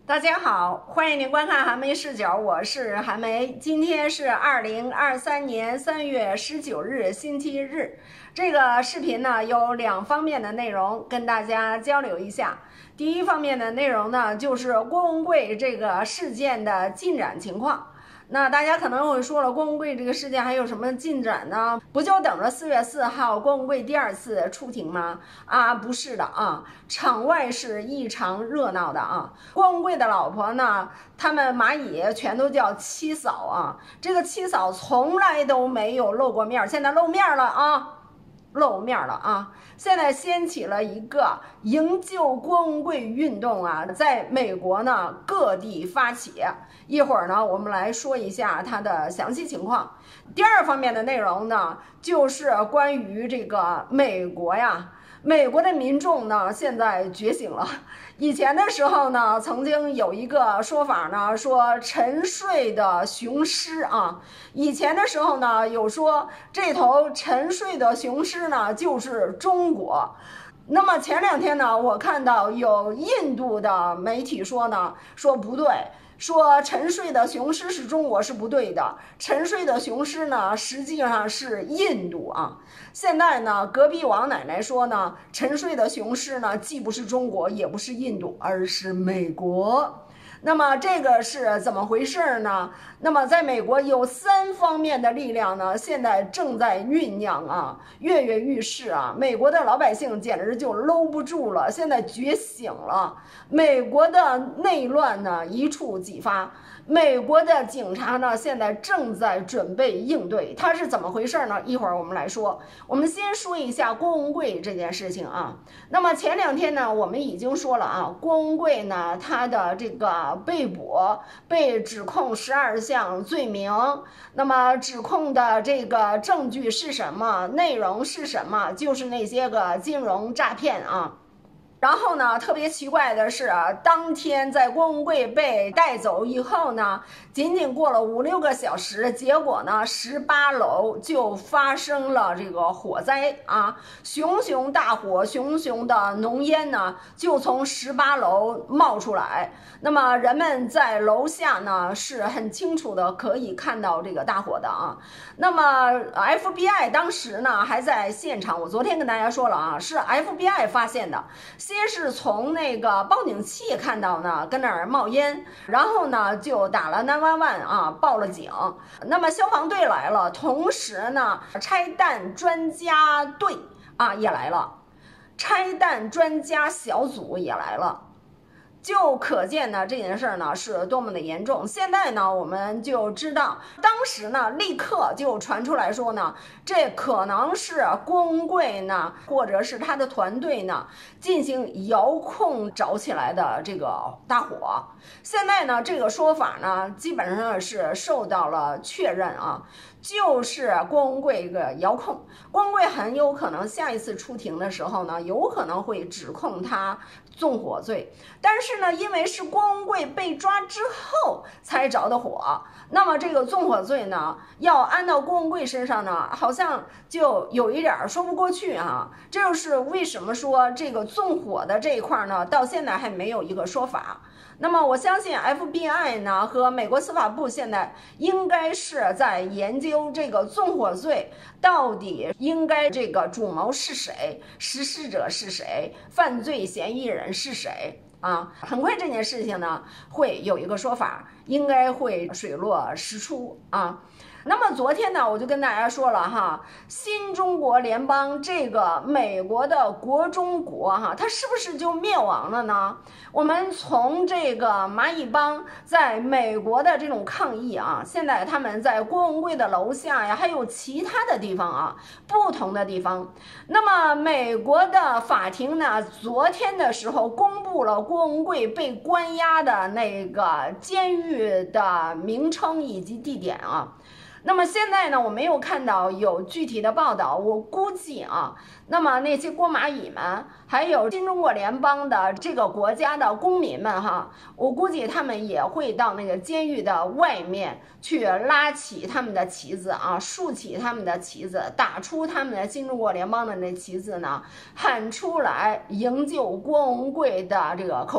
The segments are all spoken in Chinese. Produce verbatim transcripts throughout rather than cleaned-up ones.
大家好，欢迎您观看韩梅视角，我是韩梅。今天是二零二三年三月十九日，星期日。这个视频呢有两方面的内容跟大家交流一下。第一方面的内容呢，就是郭文贵这个事件的进展情况。那大家可能会说了，郭文贵这个事件还有什么进展呢？不就等着四月四号郭文贵第二次出庭吗？啊，不是的啊，场外是异常热闹的啊。郭文贵的老婆呢，他们蚂蚁全都叫七嫂啊，这个七嫂从来都没有露过面，现在露面了啊。露面了啊！现在掀起了一个营救郭文贵运动啊，在美国呢各地发起。一会儿呢，我们来说一下它的详细情况。第二方面的内容呢，就是关于这个美国呀。美国的民众呢，现在觉醒了。以前的时候呢，曾经有一个说法呢，说沉睡的雄狮啊。以前的时候呢，有说这头沉睡的雄狮呢，就是中国。那么前两天呢，我看到有印度的媒体说呢，说不对。说沉睡的雄狮是中国是不对的，沉睡的雄狮呢实际上是印度啊。现在呢，隔壁王奶奶说呢，沉睡的雄狮呢既不是中国也不是印度，而是美国。那么这个是怎么回事呢？那么在美国有三方面的力量呢，现在正在酝酿啊，跃跃欲试啊。美国的老百姓简直就搂不住了，现在觉醒了。美国的内乱呢一触即发，美国的警察呢现在正在准备应对，它是怎么回事呢？一会儿我们来说。我们先说一下郭文贵这件事情啊。那么前两天呢，我们已经说了啊，郭文贵呢他的这个被捕，被指控十二项罪名。那么指控的这个证据是什么？内容是什么？就是那些个金融诈骗啊。然后呢，特别奇怪的是，当天在郭文贵被带走以后呢，仅仅过了五六个小时，结果呢，十八楼就发生了这个火灾啊，熊熊大火，熊熊的浓烟呢，就从十八楼冒出来。那么人们在楼下呢，是很清楚的可以看到这个大火的啊。那么 F B I 当时呢还在现场，我昨天跟大家说了啊，是 F B I 发现的。先是从那个报警器看到呢，跟那儿冒烟，然后呢就打了九一一啊，报了警。那么消防队来了，同时呢拆弹专家队啊也来了，拆弹专家小组也来了。就可见呢这件事儿呢是多么的严重。现在呢我们就知道，当时呢立刻就传出来说呢，这可能是郭文贵呢或者是他的团队呢进行遥控找起来的这个大火。现在呢这个说法呢基本上是受到了确认啊，就是郭文贵一个遥控。郭文贵很有可能下一次出庭的时候呢，有可能会指控他纵火罪，但是呢，因为是郭文贵被抓之后才着的火，那么这个纵火罪呢，要安到郭文贵身上呢，好像就有一点说不过去啊。这就是为什么说这个纵火的这一块呢，到现在还没有一个说法。那么我相信 F B I 呢和美国司法部现在应该是在研究这个纵火罪到底应该这个主谋是谁，实施者是谁，犯罪嫌疑人是谁啊。很快这件事情呢会有一个说法，应该会水落石出啊。那么昨天呢，我就跟大家说了哈，新中国联邦这个美国的国中国哈，它是不是就灭亡了呢？我们从这个蚂蚁帮在美国的这种抗议啊，现在他们在郭文贵的楼下呀，还有其他的地方啊，不同的地方。那么美国的法庭呢，昨天的时候公布了郭文贵被关押的那个监狱的名称以及地点啊。那么现在呢，我没有看到有具体的报道，我估计啊，那么那些郭蚂蚁们，还有新中国联邦的这个国家的公民们哈，我估计他们也会到那个监狱的外面去拉起他们的旗子啊，竖起他们的旗子，打出他们的新中国联邦的那旗子呢，喊出来营救郭文贵的这个口号。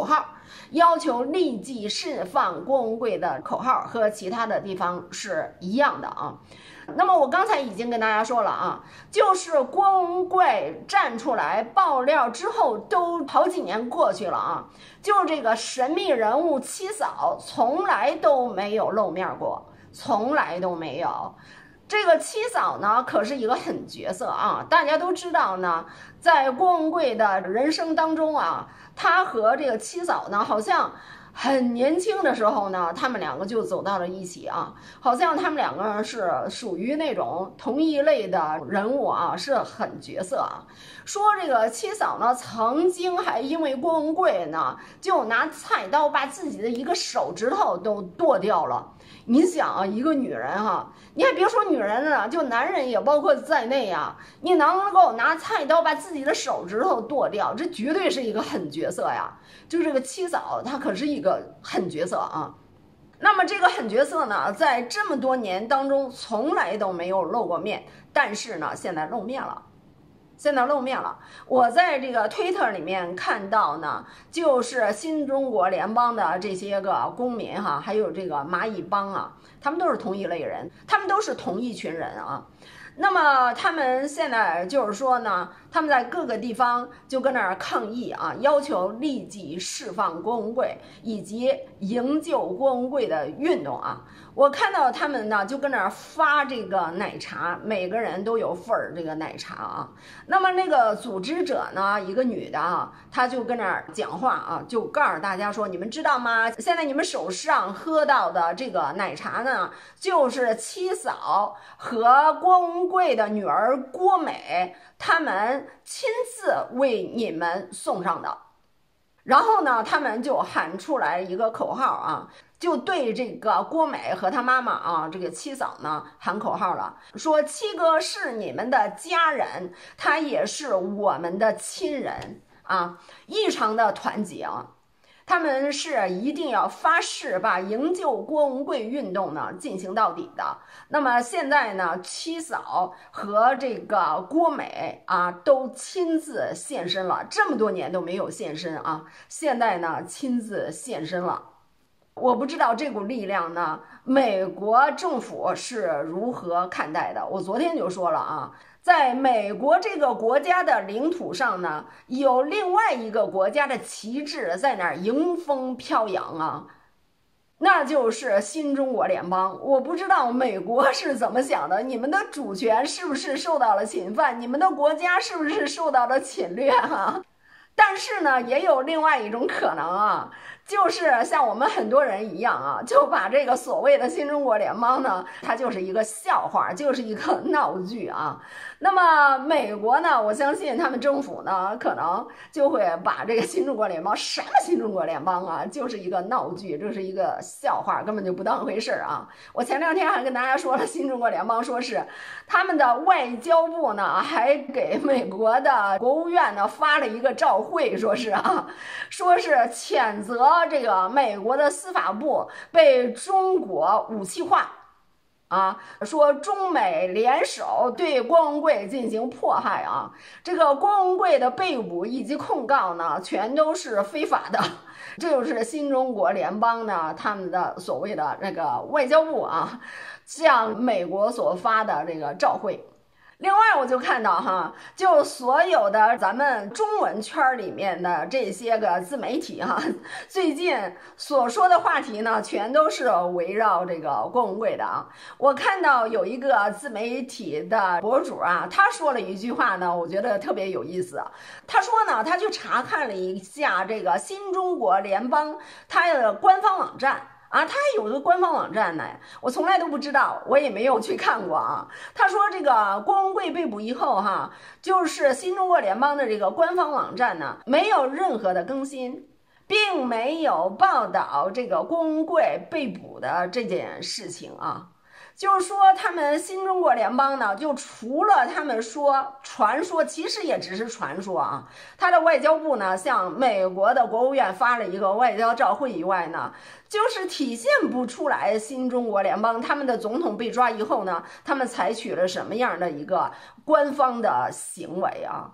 要求立即释放郭文贵的口号和其他的地方是一样的啊。那么我刚才已经跟大家说了啊，就是郭文贵站出来爆料之后，都好几年过去了啊，就这个神秘人物七嫂从来都没有露面过，从来都没有。这个七嫂呢，可是一个狠角色啊！大家都知道呢，在郭文贵的人生当中啊，他和这个七嫂呢，好像很年轻的时候呢，他们两个就走到了一起啊，好像他们两个人是属于那种同一类的人物啊，是狠角色啊。说这个七嫂呢，曾经还因为郭文贵呢，就拿菜刀把自己的一个手指头都剁掉了。你想啊，一个女人哈，你还别说女人了，就男人也包括在内啊，你能够拿菜刀把自己的手指头剁掉，这绝对是一个狠角色呀。就这个七嫂，她可是一个狠角色啊。那么这个狠角色呢，在这么多年当中从来都没有露过面，但是呢，现在露面了。现在露面了，我在这个推特里面看到呢，就是新中国联邦的这些个公民哈，还有这个蚂蚁帮啊，他们都是同一类人，他们都是同一群人啊。那么他们现在就是说呢，他们在各个地方就跟那儿抗议啊，要求立即释放郭文贵以及营救郭文贵的运动啊。我看到他们呢就跟那儿发这个奶茶，每个人都有份儿这个奶茶啊。那么那个组织者呢，一个女的啊，她就跟那儿讲话啊，就告诉大家说，你们知道吗？现在你们手上喝到的这个奶茶呢，就是七嫂和郭文贵的女儿郭美他们亲自为你们送上的。然后呢，他们就喊出来一个口号啊，就对这个郭美和她妈妈啊，这个七嫂呢喊口号了，说七哥是你们的家人，他也是我们的亲人啊，异常的团结啊。他们是一定要发誓把营救郭文贵运动呢进行到底的。那么现在呢，七嫂和这个郭美啊都亲自现身了，这么多年都没有现身啊，现在呢亲自现身了。我不知道这股力量呢，美国政府是如何看待的。我昨天就说了啊，在美国这个国家的领土上呢，有另外一个国家的旗帜在那儿迎风飘扬啊，那就是新中国联邦。我不知道美国是怎么想的，你们的主权是不是受到了侵犯？你们的国家是不是受到了侵略啊？但是呢，也有另外一种可能啊，就是像我们很多人一样啊，就把这个所谓的新中国联邦呢，它就是一个笑话，就是一个闹剧啊。那么美国呢，我相信他们政府呢，可能就会把这个新中国联邦，什么新中国联邦啊，就是一个闹剧，这是一个笑话，根本就不当回事啊。我前两天还跟大家说了，新中国联邦说是他们的外交部呢，还给美国的国务院呢发了一个照会，说是啊，说是谴责这个美国的司法部被中国武器化。啊，说中美联手对郭文贵进行迫害啊，这个郭文贵的被捕以及控告呢，全都是非法的。这就是新中国联邦呢，他们的所谓的那个外交部啊，向美国所发的这个照会。另外我就看到哈，就所有的咱们中文圈里面的这些个自媒体哈，最近所说的话题呢，全都是围绕这个郭文贵的啊。我看到有一个自媒体的博主啊，他说了一句话呢，我觉得特别有意思。他说呢，他去查看了一下这个新中国联邦它的官方网站。啊，他有一个官方网站呢，我从来都不知道，我也没有去看过啊。他说这个郭文贵被捕以后哈，就是新中国联邦的这个官方网站呢，没有任何的更新，并没有报道这个郭文贵被捕的这件事情啊。就是说，他们新中国联邦呢，就除了他们说传说，其实也只是传说啊。他的外交部呢，向美国的国务院发了一个外交照会以外呢，就是体现不出来新中国联邦他们的总统被抓以后呢，他们采取了什么样的一个官方的行为啊。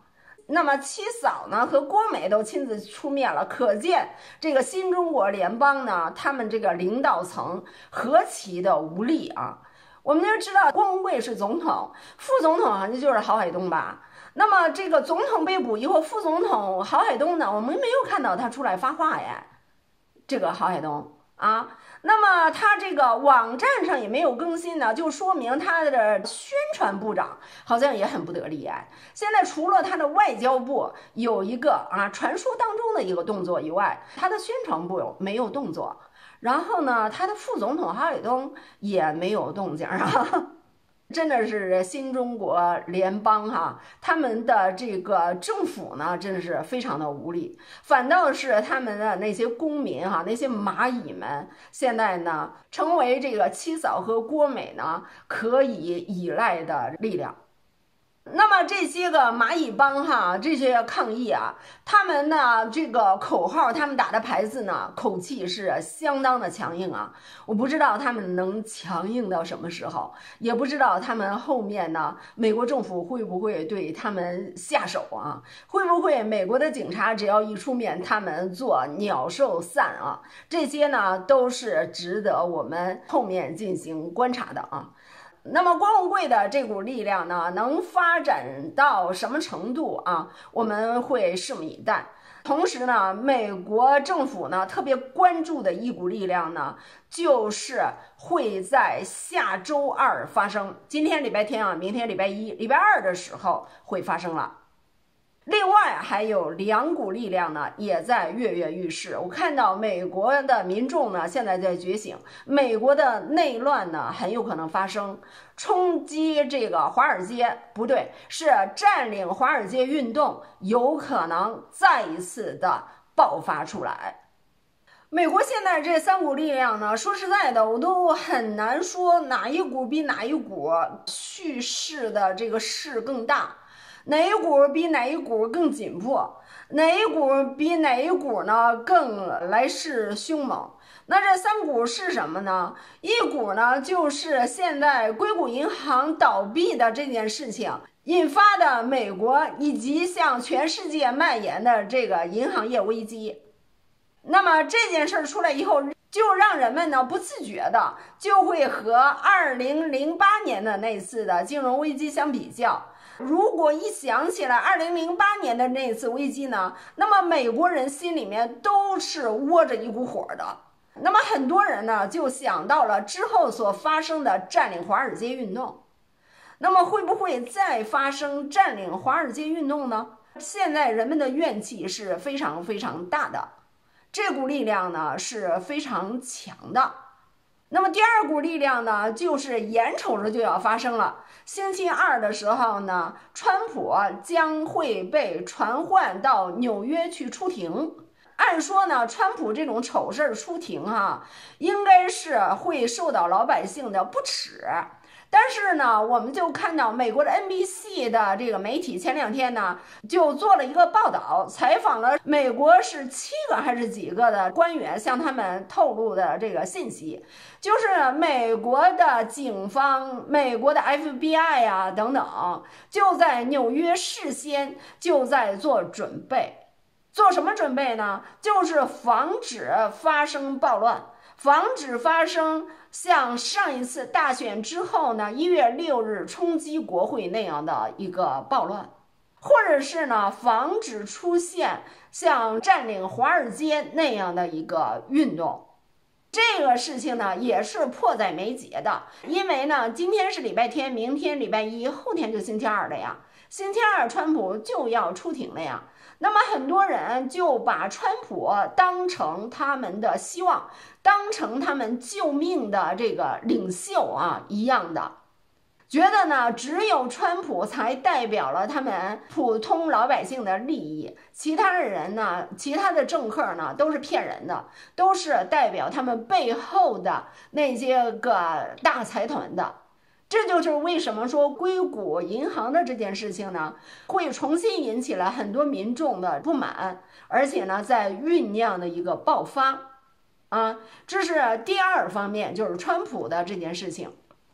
那么七嫂呢和郭美都亲自出面了，可见这个新中国联邦呢，他们这个领导层何其的无力啊！我们就知道郭文贵是总统，副总统好像就是郝海东吧。那么这个总统被捕以后，副总统郝海东呢，我们没有看到他出来发话呀。这个郝海东啊，那么他这个网站上也没有更新呢，就说明他的宣传部长好像也很不得力哎。现在除了他的外交部有一个啊传说当中的一个动作以外，他的宣传部没有动作。然后呢，他的副总统郝海东也没有动静啊。真的是新中国联邦哈，他们的这个政府呢，真是非常的无力，反倒是他们的那些公民哈，那些蚂蚁们，现在呢，成为这个七嫂和郭美呢可以依赖的力量。那么这些个蚂蚁帮哈，这些抗议啊，他们呢这个口号，他们打的牌子呢，口气是相当的强硬啊。我不知道他们能强硬到什么时候，也不知道他们后面呢，美国政府会不会对他们下手啊？会不会美国的警察只要一出面，他们做鸟兽散啊？这些呢都是值得我们后面进行观察的啊。那么郭文贵的这股力量呢，能发展到什么程度啊？我们会拭目以待。同时呢，美国政府呢特别关注的一股力量呢，就是会在下周二发生。今天礼拜天啊，明天礼拜一、礼拜二的时候会发生了。另外还有两股力量呢，也在跃跃欲试。我看到美国的民众呢，现在在觉醒，美国的内乱呢，很有可能发生，冲击这个华尔街，不对，是占领华尔街运动，有可能再一次的爆发出来。美国现在这三股力量呢，说实在的，我都很难说哪一股比哪一股蓄势的这个势更大。哪一股比哪一股更紧迫？哪一股比哪一股呢更来势凶猛？那这三股是什么呢？一股呢就是现在硅谷银行倒闭的这件事情引发的美国以及向全世界蔓延的这个银行业危机。那么这件事出来以后，就让人们呢不自觉的就会和二零零八年的那次的金融危机相比较。如果一想起来二零零八年的那次危机呢，那么美国人心里面都是窝着一股火的。那么很多人呢就想到了之后所发生的占领华尔街运动。那么会不会再发生占领华尔街运动呢？现在人们的怨气是非常非常大的，这股力量呢是非常强的。那么第二股力量呢，就是眼瞅着就要发生了。星期二的时候呢，川普将会被传唤到纽约去出庭。按说呢，川普这种丑事出庭哈，应该是会受到老百姓的不耻。但是呢，我们就看到美国的 N B C 的这个媒体前两天呢，就做了一个报道，采访了美国是七个还是几个的官员，向他们透露的这个信息，就是美国的警方、美国的 F B I 啊等等，就在纽约事先就在做准备。做什么准备呢？就是防止发生暴乱，防止发生像上一次大选之后呢，一月六日冲击国会那样的一个暴乱，或者是呢，防止出现像占领华尔街那样的一个运动。这个事情呢，也是迫在眉睫的，因为呢，今天是礼拜天，明天礼拜一，后天就星期二了呀。星期二川普就要出庭了呀。那么很多人就把川普当成他们的希望，当成他们救命的这个领袖啊一样的，觉得呢只有川普才代表了他们普通老百姓的利益，其他的人呢，其他的政客呢都是骗人的，都是代表他们背后的那些个大财团的。这就是为什么说硅谷银行的这件事情呢，会重新引起了很多民众的不满，而且呢，在酝酿的一个爆发啊，这是第二方面，就是川普的这件事情。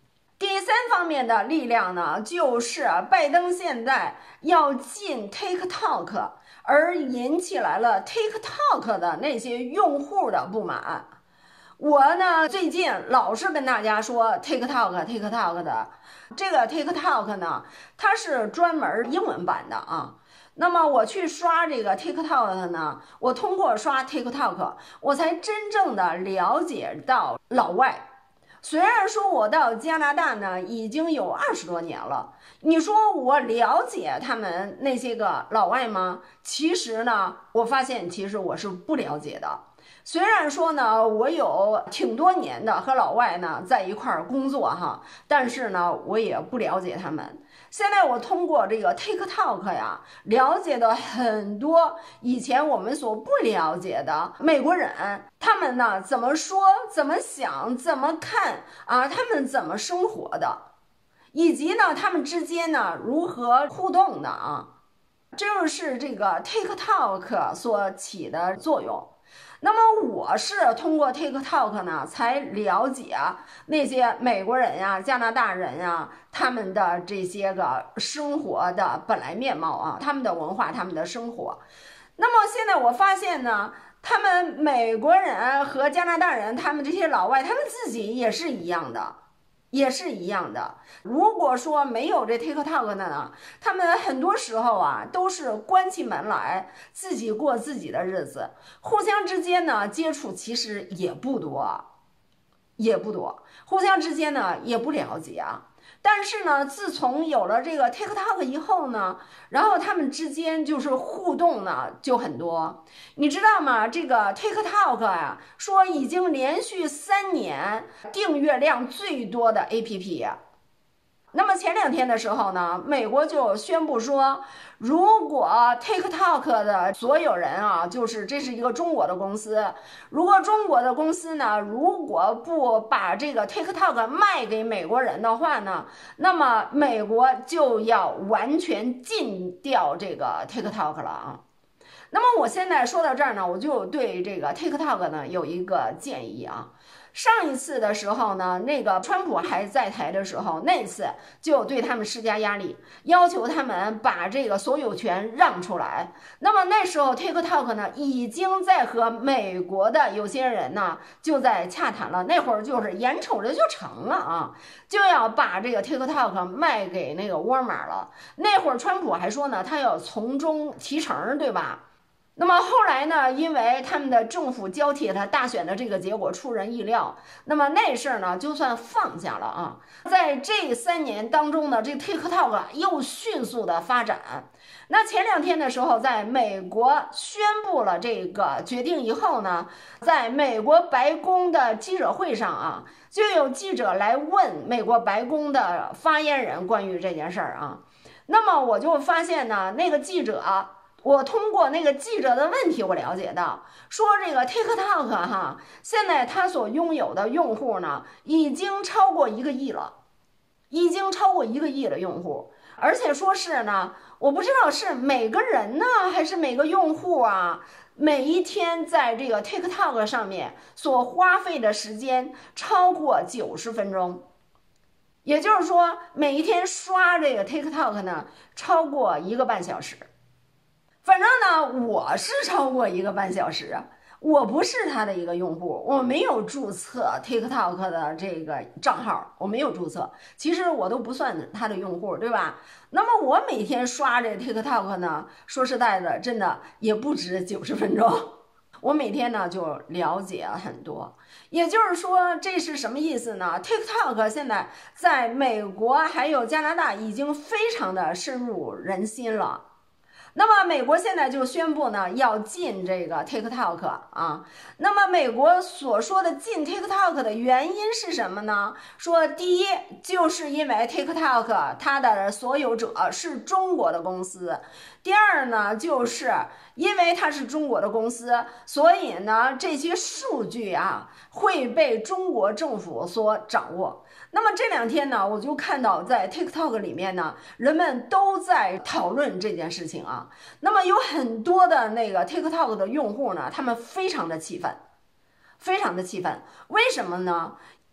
第三方面的力量呢，就是拜登现在要禁 TikTok， 而引起来了 TikTok 的那些用户的不满。我呢最近老是跟大家说 TikTok TikTok 的这个 TikTok 呢，它是专门英文版的啊。那么我去刷这个 TikTok 呢，我通过刷 TikTok， 我才真正的了解到老外。虽然说我到加拿大呢已经有二十多年了，你说我了解他们那些个老外吗？其实呢，我发现其实我是不了解的。虽然说呢，我有挺多年的和老外呢在一块儿工作哈，但是呢，我也不了解他们。现在我通过这个 TikTok 呀，了解到很多以前我们所不了解的美国人，他们呢怎么说、怎么想、怎么看啊，他们怎么生活的，以及呢他们之间呢如何互动的啊，这就是这个 TikTok 所起的作用。那么我是通过 TikTok 呢，才了解那些美国人呀、加拿大人呀，他们的这些个生活的本来面貌啊，他们的文化、他们的生活。那么现在我发现呢，他们美国人和加拿大人，他们这些老外，他们自己也是一样的。也是一样的。如果说没有这 TikTok 的呢，他们很多时候啊都是关起门来自己过自己的日子，互相之间呢接触其实也不多，也不多，互相之间呢也不了解啊。但是呢，自从有了这个 TikTok 以后呢，然后他们之间就是互动呢就很多。你知道吗？这个 TikTok 啊，说已经连续三年订阅量最多的 A P P。那么前两天的时候呢，美国就宣布说，如果 TikTok 的所有人啊，就是这是一个中国的公司，如果中国的公司呢，如果不把这个 TikTok 卖给美国人的话呢，那么美国就要完全禁掉这个 TikTok 了啊。那么我现在说到这儿呢，我就对这个 TikTok 呢有一个建议啊。上一次的时候呢，那个川普还在台的时候，那次就对他们施加压力，要求他们把这个所有权让出来。那么那时候 TikTok 呢，已经在和美国的有些人呢就在洽谈了，那会儿就是眼瞅着就成了啊，就要把这个 TikTok 卖给那个沃尔玛了。那会儿川普还说呢，他要从中提成，对吧？那么后来呢，因为他们的政府交替了大选的这个结果出人意料，那么那事儿呢就算放下了啊。在这三年当中呢，这 TikTok 又迅速的发展。那前两天的时候，在美国宣布了这个决定以后呢，在美国白宫的记者会上啊，就有记者来问美国白宫的发言人关于这件事儿啊。那么我就发现呢，那个记者啊，我通过那个记者的问题，我了解到说这个 TikTok 哈，现在它所拥有的用户呢，已经超过一个亿了，已经超过一个亿的用户，而且说是呢，我不知道是每个人呢，还是每个用户啊，每一天在这个 TikTok 上面所花费的时间超过九十分钟，也就是说，每一天刷这个 TikTok 呢，超过一个半小时。反正呢，我是超过一个半小时，我不是他的一个用户，我没有注册 TikTok 的这个账号，我没有注册，其实我都不算他的用户，对吧？那么我每天刷这 TikTok 呢，说实在的，真的也不止九十分钟，我每天呢就了解很多。也就是说，这是什么意思呢？ TikTok 现在在美国还有加拿大已经非常的深入人心了。那么美国现在就宣布呢，要禁这个 TikTok 啊。那么美国所说的禁 TikTok 的原因是什么呢？说第一，就是因为 TikTok 它的所有者是中国的公司；第二呢，就是因为它是中国的公司，所以呢，这些数据啊会被中国政府所掌握。那么这两天呢，我就看到在 TikTok 里面呢，人们都在讨论这件事情啊。那么有很多的那个 TikTok 的用户呢，他们非常的气愤，非常的气愤。为什么呢？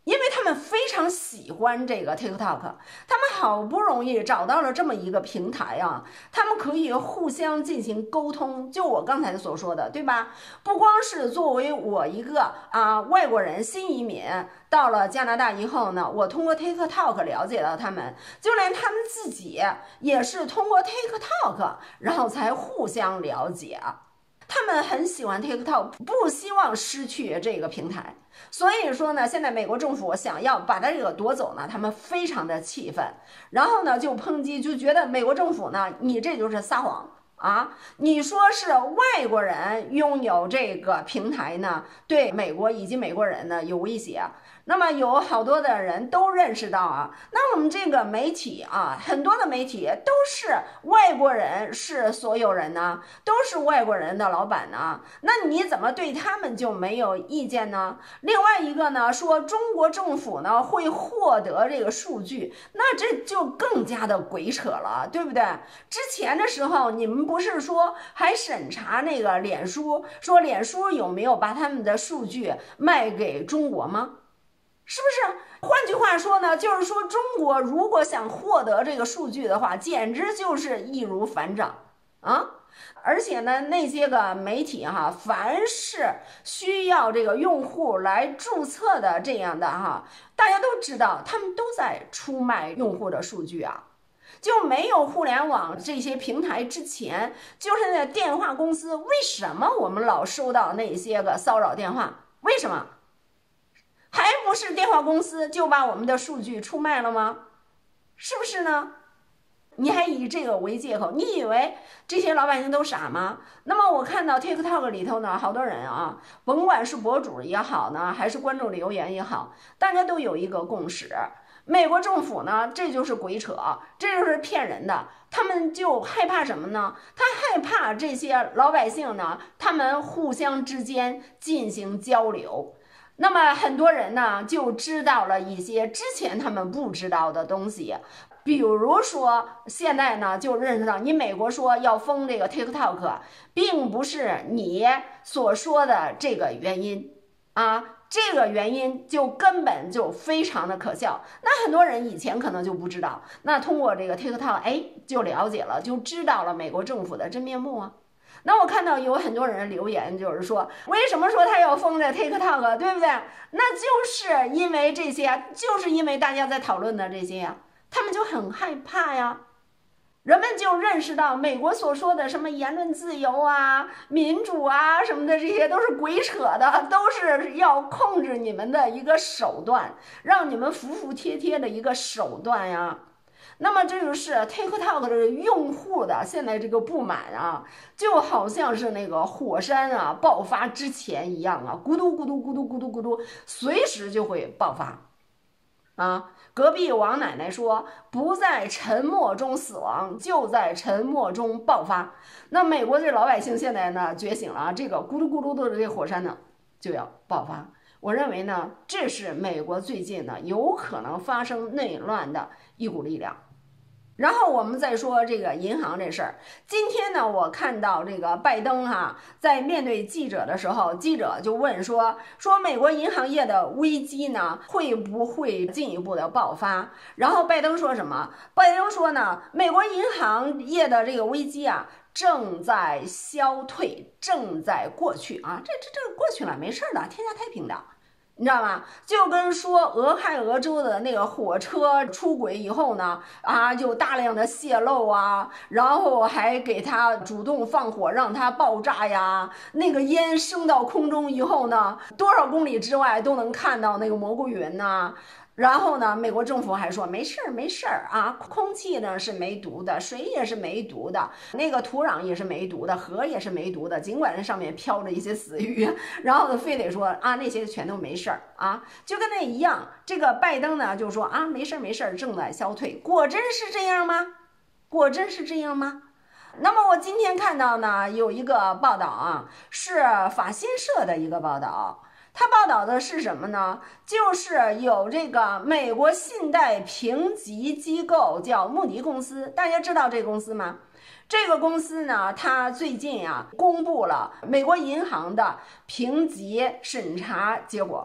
因为他们非常喜欢这个 TikTok， 他们好不容易找到了这么一个平台啊，他们可以互相进行沟通。就我刚才所说的，对吧？不光是作为我一个啊外国人新移民到了加拿大以后呢，我通过 TikTok 了解到他们，就连他们自己也是通过 TikTok， 然后才互相了解。他们很喜欢 TikTok， 不希望失去这个平台。所以说呢，现在美国政府想要把它这个夺走呢，他们非常的气愤，然后呢就抨击，就觉得美国政府呢，你这就是撒谎啊！你说是外国人拥有这个平台呢，对美国以及美国人呢有威胁。那么有好多的人都认识到啊，那我们这个媒体啊，很多的媒体都是外国人是所有人呢，都是外国人的老板呢，那你怎么对他们就没有意见呢？另外一个呢，说中国政府呢会获得这个数据，那这就更加的鬼扯了，对不对？之前的时候你们不是说还审查那个脸书，说脸书有没有把他们的数据卖给中国吗？是不是？换句话说呢，就是说中国如果想获得这个数据的话，简直就是易如反掌啊！而且呢，那些个媒体哈，凡是需要这个用户来注册的这样的哈，大家都知道，他们都在出卖用户的数据啊。就没有互联网这些平台之前，就是那电话公司，为什么我们老收到那些个骚扰电话？为什么？还不是电话公司就把我们的数据出卖了吗？是不是呢？你还以这个为借口，你以为这些老百姓都傻吗？那么我看到 TikTok 里头呢，好多人啊，甭管是博主也好呢，还是观众留言也好，大家都有一个共识，美国政府呢，这就是鬼扯，这就是骗人的。他们就害怕什么呢？他害怕这些老百姓呢，他们互相之间进行交流。那么很多人呢就知道了一些之前他们不知道的东西，比如说现在呢就认识到，你美国说要封这个 TikTok， 并不是你所说的这个原因啊，这个原因就根本就非常的可笑。那很多人以前可能就不知道，那通过这个 TikTok， 哎，就了解了，就知道了美国政府的真面目啊。那我看到有很多人留言，就是说为什么说他要封这 TikTok， 对不对？那就是因为这些，就是因为大家在讨论的这些呀，他们就很害怕呀。人们就认识到美国所说的什么言论自由啊、民主啊什么的，这些都是鬼扯的，都是要控制你们的一个手段，让你们服服帖帖的一个手段呀。那么这就是 TikTok 的用户的现在这个不满啊，就好像是那个火山啊爆发之前一样啊，咕嘟咕嘟咕嘟咕嘟咕嘟，随时就会爆发啊。隔壁王奶奶说，不在沉默中死亡，就在沉默中爆发。那美国这老百姓现在呢觉醒了啊，这个咕嘟咕嘟的这火山呢就要爆发。我认为呢，这是美国最近呢有可能发生内乱的一股力量。然后我们再说这个银行这事儿。今天呢，我看到这个拜登哈、啊，在面对记者的时候，记者就问说说美国银行业的危机呢会不会进一步的爆发？然后拜登说什么？拜登说呢，美国银行业的这个危机啊正在消退，正在过去啊，这这这过去了，没事的，天下太平的。你知道吗？就跟说俄亥俄州的那个火车出轨以后呢，啊，就大量的泄漏啊，然后还给它主动放火让它爆炸呀。那个烟升到空中以后呢，多少公里之外都能看到那个蘑菇云呐。然后呢，美国政府还说没事儿没事儿啊，空气呢是没毒的，水也是没毒的，那个土壤也是没毒的，河也是没毒的，尽管那上面飘着一些死鱼，然后呢非得说啊那些全都没事儿啊，就跟那一样。这个拜登呢就说啊没事儿没事儿，正在消退。果真是这样吗？果真是这样吗？那么我今天看到呢有一个报道啊，是法新社的一个报道。他报道的是什么呢？就是有这个美国信贷评级机构叫穆迪公司，大家知道这个公司吗？这个公司呢，它最近啊公布了美国银行的评级审查结果。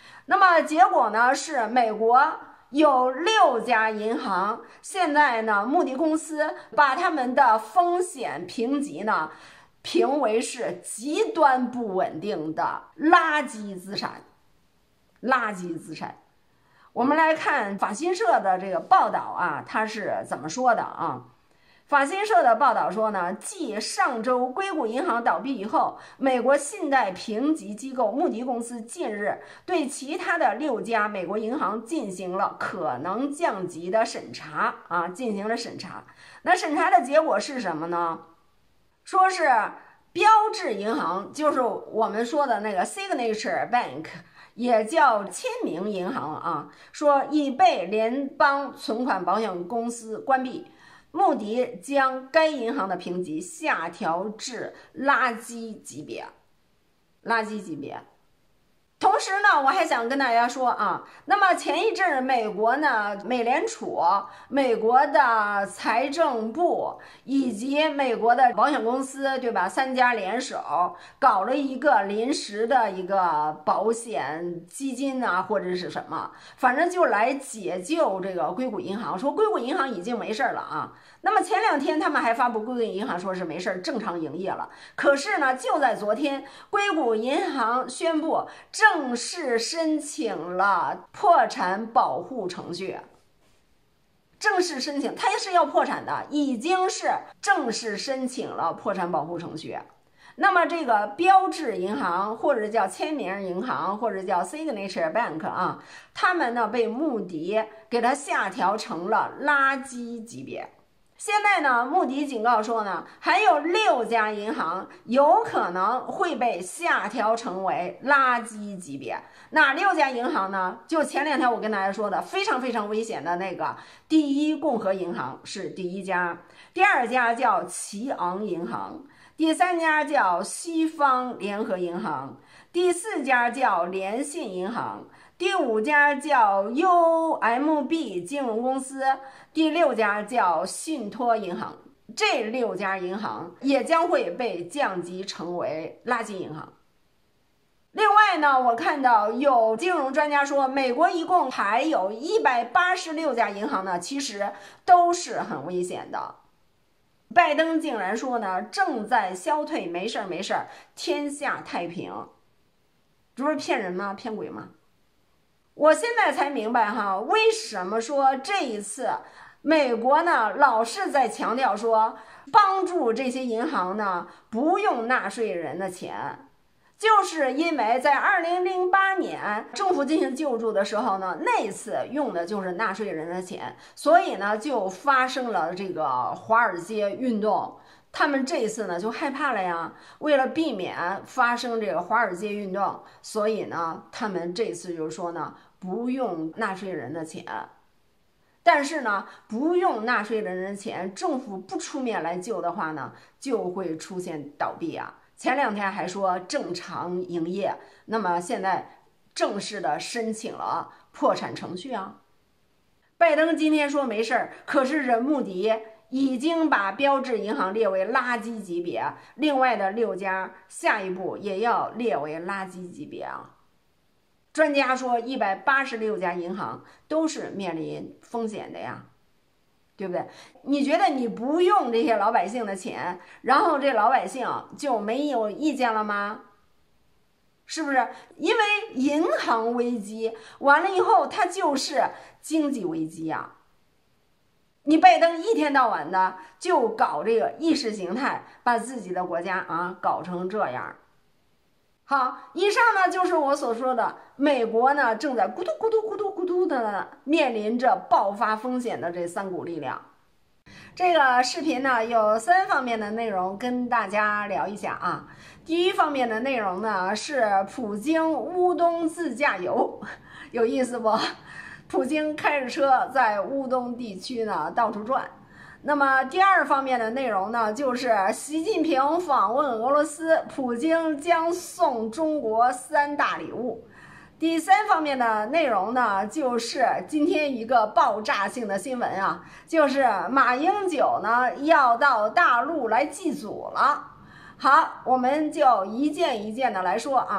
那么结果呢是美国有六家银行，现在呢穆迪公司把他们的风险评级呢评为是极端不稳定的垃圾资产。垃圾资产，我们来看法新社的这个报道啊，它是怎么说的啊？法新社的报道说呢，继上周硅谷银行倒闭以后，美国信贷评级机构穆迪公司近日对其他的六家美国银行进行了可能降级的审查啊，进行了审查。那审查的结果是什么呢？说是标致银行，就是我们说的那个 Signature Bank， 也叫签名银行啊，说已被联邦存款保险公司关闭。穆迪将该银行的评级下调至垃圾级别，垃圾级别。同时呢，我还想跟大家说啊，那么前一阵美国呢，美联储、美国的财政部以及美国的保险公司，对吧？三家联手搞了一个临时的一个保险基金啊，或者是什么，反正就来解救这个硅谷银行，说硅谷银行已经没事了啊。那么前两天他们还发布硅谷银行说是没事，正常营业了。可是呢，就在昨天，硅谷银行宣布正式申请了破产保护程序。正式申请，它也是要破产的，已经是正式申请了破产保护程序。那么这个标致银行或者叫签名银行或者叫 Signature Bank 啊，他们呢被穆迪给它下调成了垃圾级别。现在呢，穆迪警告说呢，还有六家银行有可能会被下调成为垃圾级别。哪六家银行呢？就前两天我跟大家说的非常非常危险的那个第一共和银行是第一家，第二家叫齐昂银行，第三家叫西方联合银行，第四家叫联信银行，第五家叫 U M B 金融公司，第六家叫信托银行。这六家银行也将会被降级成为垃圾银行。另外呢，我看到有金融专家说，美国一共还有一百八十六家银行呢，其实都是很危险的。拜登竟然说呢，正在消退，没事没事，天下太平。这不是骗人吗？骗鬼吗？我现在才明白哈，为什么说这一次美国呢老是在强调说帮助这些银行呢不用纳税人的钱，就是因为在二零零八年政府进行救助的时候呢，那次用的就是纳税人的钱，所以呢就发生了这个华尔街运动。他们这一次呢就害怕了呀，为了避免发生这个华尔街运动，所以呢他们这次就是说呢不用纳税人的钱。但是呢不用纳税人的钱，政府不出面来救的话呢，就会出现倒闭啊。前两天还说正常营业，那么现在正式的申请了破产程序啊。拜登今天说没事儿，可是人穆迪已经把标致银行列为垃圾级别，另外的六家下一步也要列为垃圾级别啊。专家说一百八十六家银行都是面临风险的呀，对不对？你觉得你不用这些老百姓的钱，然后这老百姓就没有意见了吗？是不是？因为银行危机完了以后，它就是经济危机呀。你拜登一天到晚的就搞这个意识形态，把自己的国家啊搞成这样。好，以上呢就是我所说的，美国呢正在咕嘟咕嘟咕嘟咕嘟的面临着爆发风险的这三股力量。这个视频呢有三方面的内容跟大家聊一下啊。第一方面的内容呢是普京乌东自驾游，有意思不？普京开着车在乌东地区呢到处转。那么第二方面的内容呢，就是习近平访问俄罗斯，普京将送中国三大礼物。第三方面的内容呢，就是今天一个爆炸性的新闻啊，就是马英九呢要到大陆来祭祖了。好，我们就一件一件的来说啊。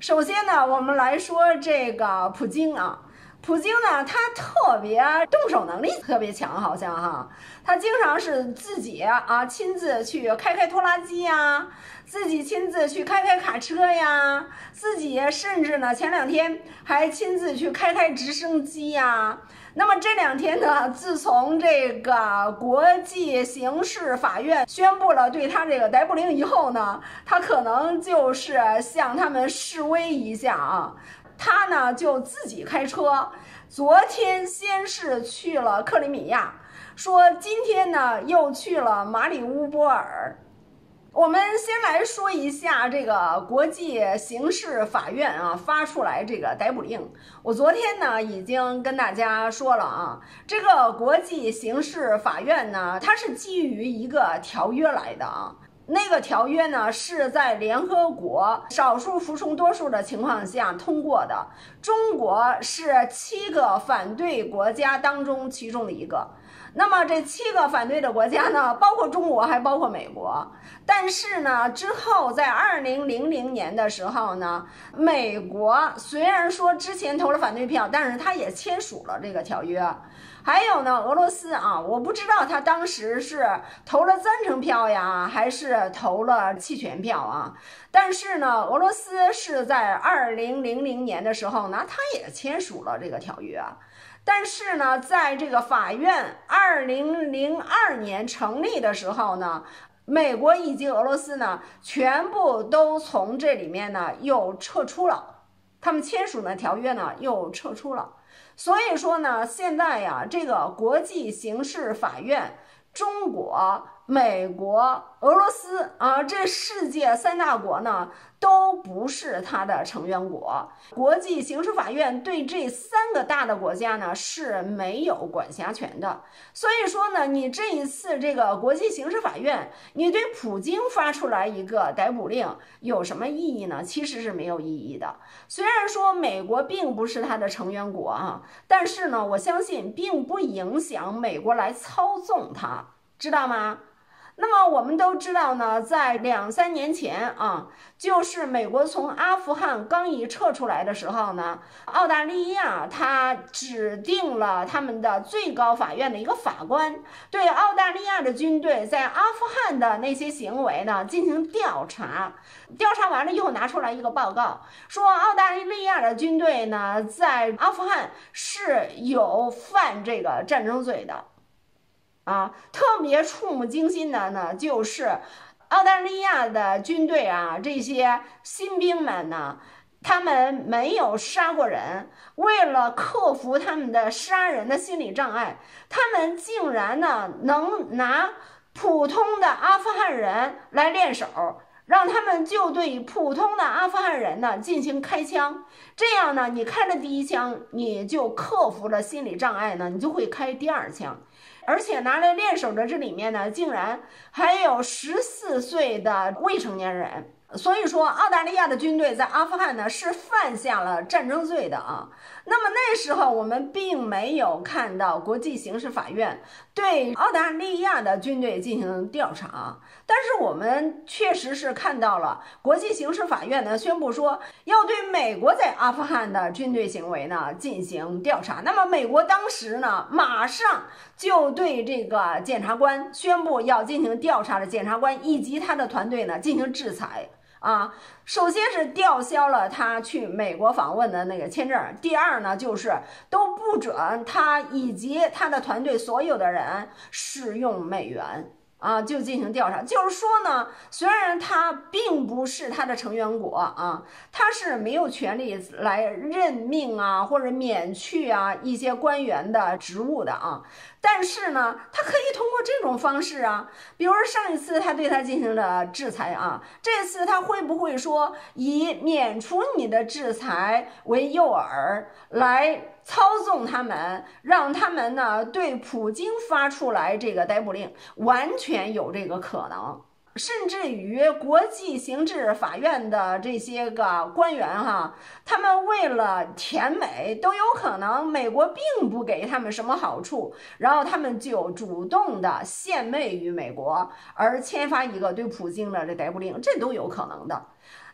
首先呢，我们来说这个普京啊。普京呢，他特别动手能力特别强，好像哈，他经常是自己啊亲自去开开拖拉机呀，自己亲自去开开卡车呀，自己甚至呢前两天还亲自去开开直升机呀。那么这两天呢，自从这个国际刑事法院宣布了对他这个逮捕令以后呢，他可能就是向他们示威一下啊。他呢就自己开车，昨天先是去了克里米亚，说今天呢又去了马里乌波尔。我们先来说一下这个国际刑事法院啊发出来这个逮捕令。我昨天呢已经跟大家说了啊，这个国际刑事法院呢，它是基于一个条约来的啊。那个条约呢是在联合国少数服从多数的情况下通过的，中国是七个反对国家当中其中的一个。那么这七个反对的国家呢，包括中国还包括美国。但是呢之后在二零零零年的时候呢，美国虽然说之前投了反对票，但是他也签署了这个条约。还有呢，俄罗斯啊，我不知道他当时是投了赞成票呀，还是投了弃权票啊。但是呢，俄罗斯是在二零零零年的时候呢，他也签署了这个条约。但是呢，在这个法院二零零二年成立的时候呢，美国以及俄罗斯呢，全部都从这里面呢又撤出了，他们签署的条约呢又撤出了。所以说呢，现在呀，这个国际刑事法院，中国、美国、俄罗斯啊，这世界三大国呢，都不是它的成员国。国际刑事法院对这三个大的国家呢是没有管辖权的。所以说呢，你这一次这个国际刑事法院，你对普京发出来一个逮捕令有什么意义呢？其实是没有意义的。虽然说美国并不是它的成员国啊，但是呢，我相信并不影响美国来操纵它，知道吗？那么我们都知道呢，在两三年前啊，就是美国从阿富汗刚一撤出来的时候呢，澳大利亚它指定了他们的最高法院的一个法官，对澳大利亚的军队在阿富汗的那些行为呢进行调查。调查完了以后拿出来一个报告，说澳大利亚的军队呢在阿富汗是有犯这个战争罪的。啊，特别触目惊心的呢，就是澳大利亚的军队啊，这些新兵们呢，他们没有杀过人，为了克服他们的杀人的心理障碍，他们竟然呢能拿普通的阿富汗人来练手，让他们就对普通的阿富汗人呢进行开枪。这样呢，你开了第一枪，你就克服了心理障碍呢，你就会开第二枪。而且拿来练手的这里面呢，竟然还有十四岁的未成年人。所以说，澳大利亚的军队在阿富汗呢是犯下了战争罪的啊。那么那时候我们并没有看到国际刑事法院对澳大利亚的军队进行调查，但是我们确实是看到了国际刑事法院呢宣布说要对美国在阿富汗的军队行为呢进行调查。那么美国当时呢马上就对这个检察官宣布要进行调查的检察官以及他的团队呢进行制裁。啊，首先是吊销了他去美国访问的那个签证，第二呢就是都不准他以及他的团队所有的人使用美元。啊，就进行调查。就是说呢，虽然他并不是他的成员国啊，他是没有权利来任命啊或者免去啊一些官员的职务的啊，但是呢，他可以通过这种方式啊，比如说上一次他对他进行了制裁啊，这次他会不会说以免除你的制裁为诱饵来操纵他们，让他们呢对普京发出来这个逮捕令，完全有这个可能。甚至于国际刑事法院的这些个官员哈，他们为了甜美，都有可能美国并不给他们什么好处，然后他们就主动的献媚于美国，而签发一个对普京的这逮捕令，这都有可能的。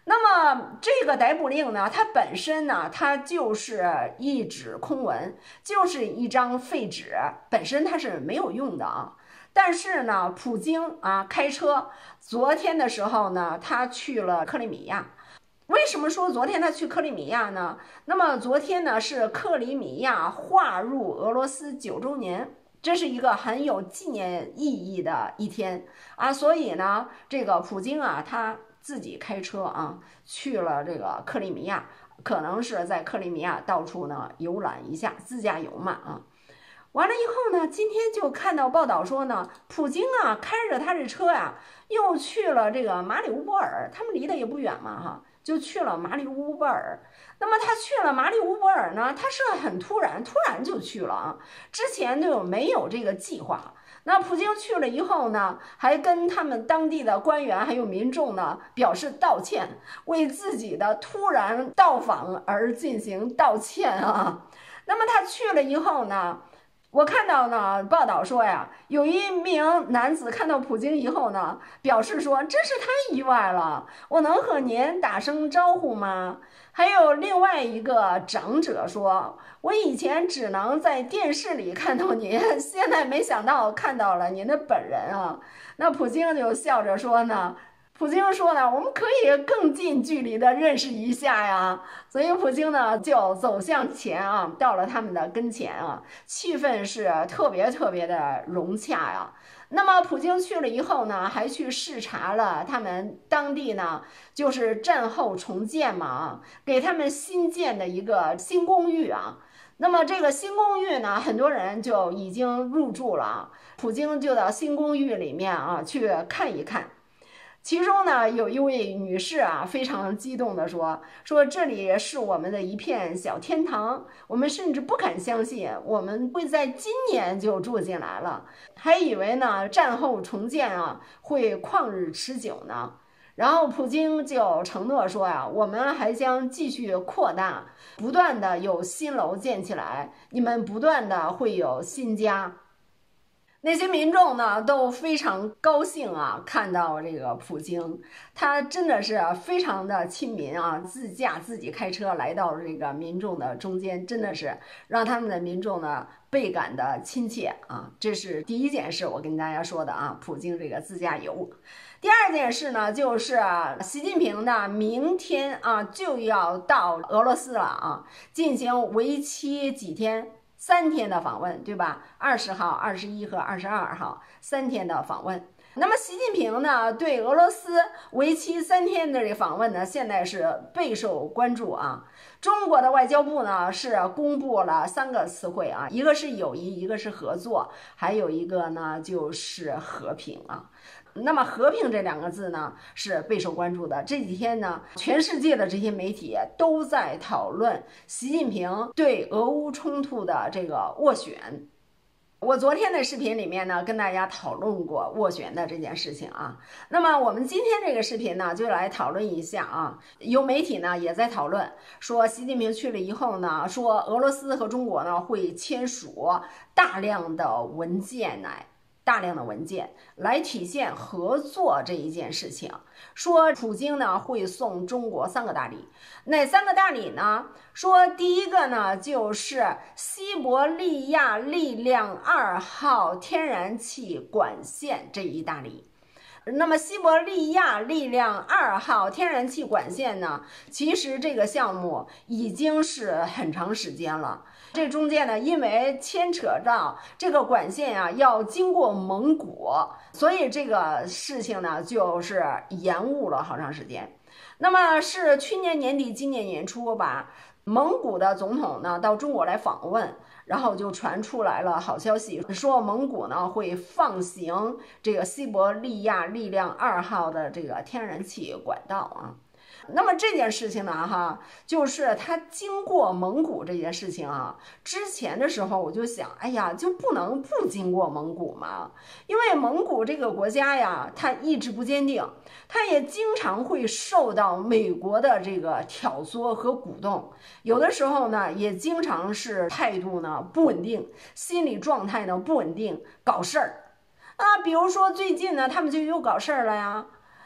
那么这个逮捕令呢，它本身呢，它就是一纸空文，就是一张废纸，本身它是没有用的啊。但是呢，普京啊开车，昨天的时候呢，他去了克里米亚。为什么说昨天他去克里米亚呢？那么昨天呢是克里米亚划入俄罗斯九周年。这是一个很有纪念意义的一天啊，所以呢，这个普京啊，他自己开车啊去了这个克里米亚，可能是在克里米亚到处呢游览一下，自驾游嘛啊。完了以后呢，今天就看到报道说呢，普京啊开着他这车呀、啊，又去了这个马里乌波尔，他们离得也不远嘛哈。就去了马里乌波尔。那么他去了马里乌波尔呢，他是很突然，突然就去了啊，之前就没有这个计划。那普京去了以后呢，还跟他们当地的官员还有民众呢表示道歉，为自己的突然到访而进行道歉啊。那么他去了以后呢，我看到呢报道说呀，有一名男子看到普京以后呢，表示说真是太意外了，我能和您打声招呼吗？还有另外一个长者说，我以前只能在电视里看到您，现在没想到看到了您的本人啊。那普京就笑着说呢，普京说呢，我们可以更近距离的认识一下呀。所以普京呢就走向前啊，到了他们的跟前啊，气氛是特别特别的融洽呀。那么普京去了以后呢，还去视察了他们当地呢，就是战后重建嘛，给他们新建的一个新公寓啊。那么这个新公寓呢，很多人就已经入住了，普京就到新公寓里面啊去看一看。其中呢，有一位女士啊，非常激动地说：“说这里是我们的一片小天堂，我们甚至不敢相信我们会在今年就住进来了，还以为呢战后重建啊会旷日持久呢。”然后普京就承诺说呀、啊，我们还将继续扩大，不断的有新楼建起来，你们不断的会有新家。那些民众呢都非常高兴啊，看到这个普京，他真的是非常的亲民啊，自驾自己开车来到这个民众的中间，真的是让他们的民众呢倍感的亲切啊。这是第一件事我跟大家说的啊，普京这个自驾游。第二件事呢，就是习近平呢明天啊就要到俄罗斯了啊，进行为期几天。三天的访问，对吧？二十号、二十一和二十二号三天的访问。那么习近平呢，对俄罗斯为期三天的这访问呢，现在是备受关注啊。中国的外交部呢是公布了三个词汇啊，一个是友谊，一个是合作，还有一个呢就是和平啊。那么和平这两个字呢是备受关注的。这几天呢，全世界的这些媒体都在讨论习近平对俄乌冲突的这个斡旋。我昨天的视频里面呢，跟大家讨论过斡旋的这件事情啊。那么我们今天这个视频呢，就来讨论一下啊。有媒体呢也在讨论说，习近平去了以后呢，说俄罗斯和中国呢会签署大量的文件来。大量的文件来体现合作这一件事情，说普京呢会送中国三个大礼，哪三个大礼呢？说第一个呢就是西伯利亚力量二号天然气管线这一大礼。那么西伯利亚力量二号天然气管线呢，其实这个项目已经是很长时间了。这中间呢，因为牵扯到这个管线啊要经过蒙古，所以这个事情呢就是延误了好长时间。那么是去年年底今年年初吧，蒙古的总统呢到中国来访问，然后就传出来了好消息，说蒙古呢会放行这个西伯利亚力量二号的这个天然气管道啊。那么这件事情呢，哈，就是他经过蒙古这件事情啊，之前的时候我就想，哎呀，就不能不经过蒙古嘛，因为蒙古这个国家呀，它意志不坚定，它也经常会受到美国的这个挑唆和鼓动，有的时候呢，也经常是态度呢不稳定，心理状态呢不稳定，搞事儿啊，比如说最近呢，他们就又搞事儿了呀。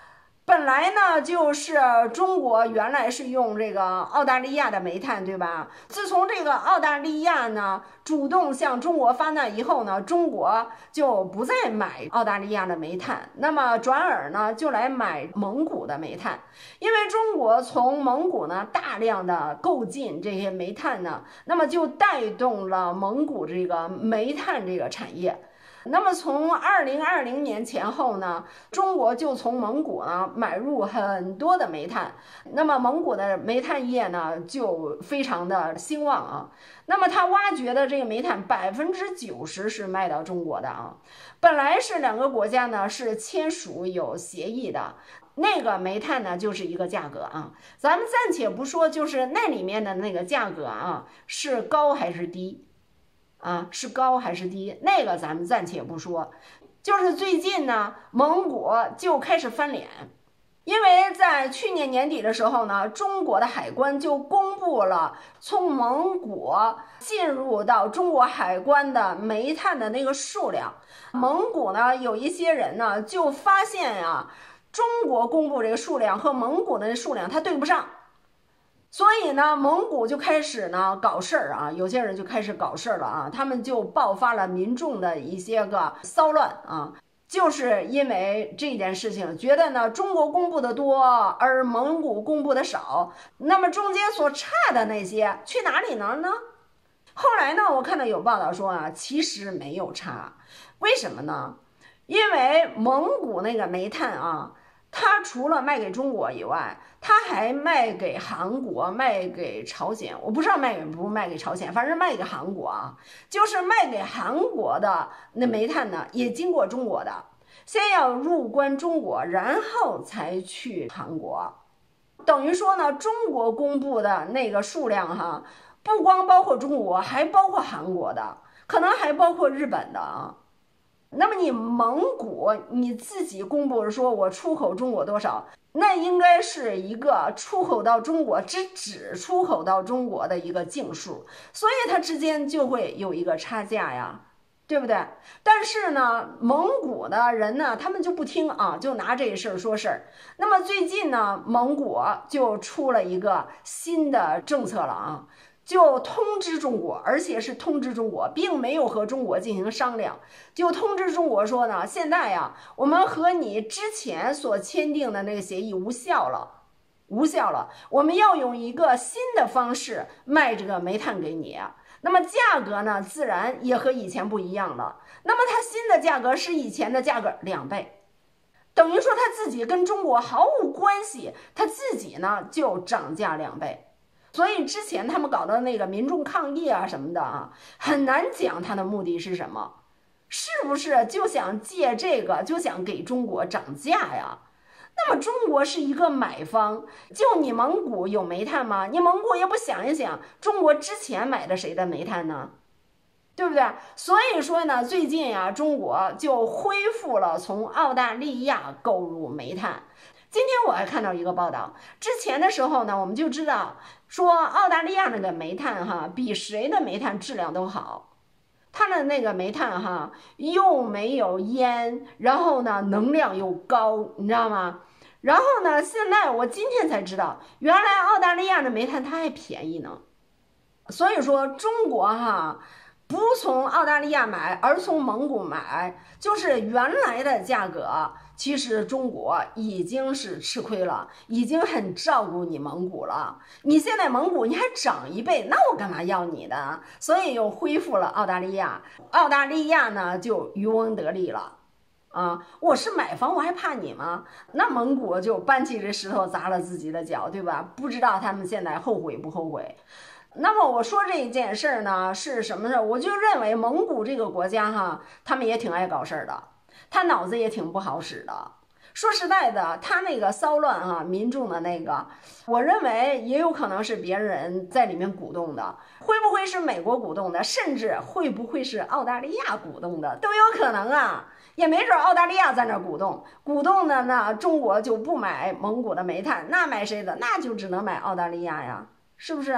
本来呢，就是中国原来是用这个澳大利亚的煤炭，对吧？自从这个澳大利亚呢主动向中国发难以后呢，中国就不再买澳大利亚的煤炭，那么转而呢就来买蒙古的煤炭，因为中国从蒙古呢大量的购进这些煤炭呢，那么就带动了蒙古这个煤炭这个产业。那么从二零二零年前后呢，中国就从蒙古呢买入很多的煤炭，那么蒙古的煤炭业呢就非常的兴旺啊。那么它挖掘的这个煤炭百分之九十是卖到中国的啊。本来是两个国家呢是签署有协议的，那个煤炭呢就是一个价格啊。咱们暂且不说，就是那里面的那个价格啊是高还是低。啊，是高还是低？那个咱们暂且不说，就是最近呢，蒙古就开始翻脸，因为在去年年底的时候呢，中国的海关就公布了从蒙古进入到中国海关的煤炭的那个数量。蒙古呢，有一些人呢就发现啊，中国公布这个数量和蒙古的数量它对不上。所以呢，蒙古就开始呢搞事儿啊，有些人就开始搞事儿了啊，他们就爆发了民众的一些个骚乱啊，就是因为这件事情，觉得呢中国公布的多，而蒙古公布的少，那么中间所差的那些去哪里了呢？后来呢，我看到有报道说啊，其实没有差，为什么呢？因为蒙古那个煤炭啊，它除了卖给中国以外，它还卖给韩国，卖给朝鲜，我不知道卖给不卖给朝鲜，反正卖给韩国啊，就是卖给韩国的那煤炭呢，也经过中国的，先要入关中国，然后才去韩国。等于说呢，中国公布的那个数量哈，不光包括中国，还包括韩国的，可能还包括日本的啊。那么你蒙古你自己公布说我出口中国多少，那应该是一个出口到中国只只出口到中国的一个净数，所以它之间就会有一个差价呀，对不对？但是呢，蒙古的人呢，他们就不听啊，就拿这事儿说事儿。那么最近呢，蒙古就出了一个新的政策了啊，就通知中国，而且是通知中国，并没有和中国进行商量，就通知中国说呢，现在呀，我们和你之前所签订的那个协议无效了，无效了，我们要用一个新的方式卖这个煤炭给你，那么价格呢，自然也和以前不一样了。那么它新的价格是以前的价格两倍，等于说他自己跟中国毫无关系，他自己呢就涨价两倍。所以之前他们搞的那个民众抗议啊什么的啊，很难讲他的目的是什么，是不是就想借这个就想给中国涨价呀？那么中国是一个买方，就你蒙古有煤炭吗？你蒙古也不想一想，中国之前买的谁的煤炭呢？对不对？所以说呢，最近呀、啊，中国就恢复了从澳大利亚购入煤炭。今天我还看到一个报道，之前的时候呢，我们就知道说澳大利亚那个煤炭哈，比谁的煤炭质量都好，它的那个煤炭哈又没有烟，然后呢能量又高，你知道吗？然后呢，现在我今天才知道，原来澳大利亚的煤炭它还便宜呢。所以说中国哈不从澳大利亚买，而从蒙古买，就是原来的价格。其实中国已经是吃亏了，已经很照顾你蒙古了。你现在蒙古你还涨一倍，那我干嘛要你的？所以又恢复了澳大利亚，澳大利亚呢就渔翁得利了。啊，我是买房，我还怕你吗？那蒙古就搬起这石头砸了自己的脚，对吧？不知道他们现在后悔不后悔？那么我说这件事儿呢是什么事？我就认为蒙古这个国家哈，他们也挺爱搞事儿的。他脑子也挺不好使的，说实在的，他那个骚乱啊，民众的那个，我认为也有可能是别人在里面鼓动的，会不会是美国鼓动的，甚至会不会是澳大利亚鼓动的，都有可能啊，也没准澳大利亚在那鼓动，鼓动的呢，中国就不买蒙古的煤炭，那买谁的？那就只能买澳大利亚呀，是不是？